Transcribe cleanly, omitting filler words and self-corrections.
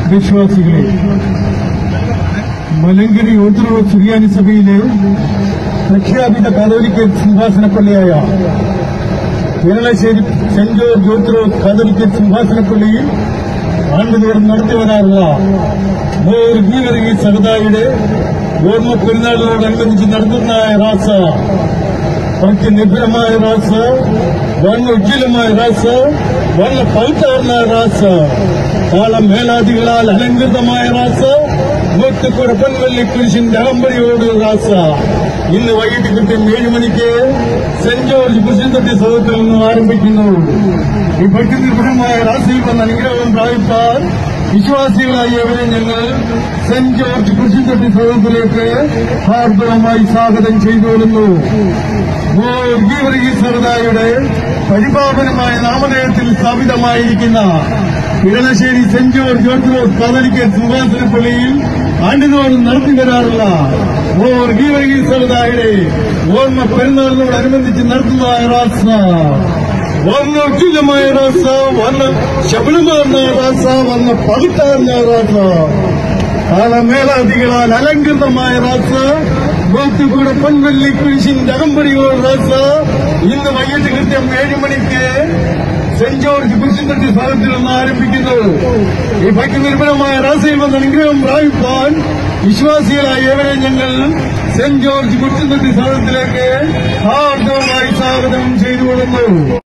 വിശ്വാസികളെ, മലങ്കരി ഓർത്തഡോക്സ് സുറിയാനി സഭയിലെ പ്രഖ്യാപിത കാതോലിക്കൽ സിംഹാസനപ്പള്ളിയായ കേരളശ്ശേരി സെന്റ് ജോർജ് ഓർത്തഡോക്സ് കാതോലിക്കൽ സിംഹാസനപ്പള്ളിയിൽ ആണ്ടുതോറും നടത്തിവരാറുള്ള ഗീവർഗീസ് സഹദായുടെ ഓർമ്മ പെരുന്നാളിനോടനുബന്ധിച്ച് നടത്തുന്ന റാസ, ഭക്തിനിർഭരമായ റാസ, വർണ്ണ ഉജ്ജ്വലമായ റാസ, വർണ്ണ പവിത്രമായ റാസ, താളമേളാദികളാൽ അലങ്കൃതമായ റാസ, മൂത്തുകൂടെ പൊൻവല്ലി കുരിശിന്റെ അകമ്പടിയോട് റാസ ഇന്ന് വൈകിട്ട് കൃത്യം 7 മണിക്ക് സെന്റ് ജോർജ് കുരിശിൻതൊട്ടി സൗധത്തിൽ നിന്നും ആരംഭിക്കുന്നു. ഈ ഭക്തിനിർഭരമായ റാസയിൽ വന്ന അനുഗ്രഹം പ്രാപിപ്പാൻ വിശ്വാസികളായവരെ ഞങ്ങൾ സെന്റ് ജോർജ് കുരിശിൻതൊട്ടി സൗധത്തിലേക്ക് ഹാർദവമായി സ്വാഗതം ചെയ്തുകൊള്ളുന്നു. ഗീവർഗീസ് സഹദായുടെ പരിപാവനമായ നാമധേയത്തിൽ സ്ഥാപിതമായിരിക്കുന്ന കേരളശ്ശേരി സെന്റ് ജോർജ് ഓർത്തഡോക്സ് കാതോലിക്കൽ സിംഹാസനപ്പള്ളിയിൽ ആണ്ടുതോറും നടത്തിവരാറുള്ള ഗീവർഗീസ് സഹദായുടെ ഓർമ്മ പെരുന്നാളിനോടനുബന്ധിച്ച് നടത്തുന്ന റാസ, വർണ്ണ ഉജ്ജ്വലമായ റാസ, വർണ്ണ ശബളമായ റാസ, വർണ്ണ പവിത്രമായ റാസ, താളമേളാദികളാൽ അലങ്കൃതമായ റാസ, മൂത്തുകൂടെ പൊൻവല്ലി കുരിശിന്റെ അകമ്പടിയോട് റാസ ഇന്ന് വൈകിട്ട് കൃത്യം 7 മണിക്ക് സെന്റ് ജോർജ് കുരിശിൻതൊട്ടി സ്ഥലത്തിൽ നിന്ന് ആരംഭിക്കുന്നു. ഈ ഭക്തിനിർഭരമായ റാസയിൽ വന്ന അനുഗ്രഹം പ്രാപിപ്പാൻ വിശ്വാസികളായ ഏവരെ ഞങ്ങൾ സെന്റ് ജോർജ് കുരിശിൻതൊട്ടി സ്ഥലത്തിലേക്ക് ഹാർദവമായി സ്വാഗതം ചെയ്തുകൊള്ളുന്നു.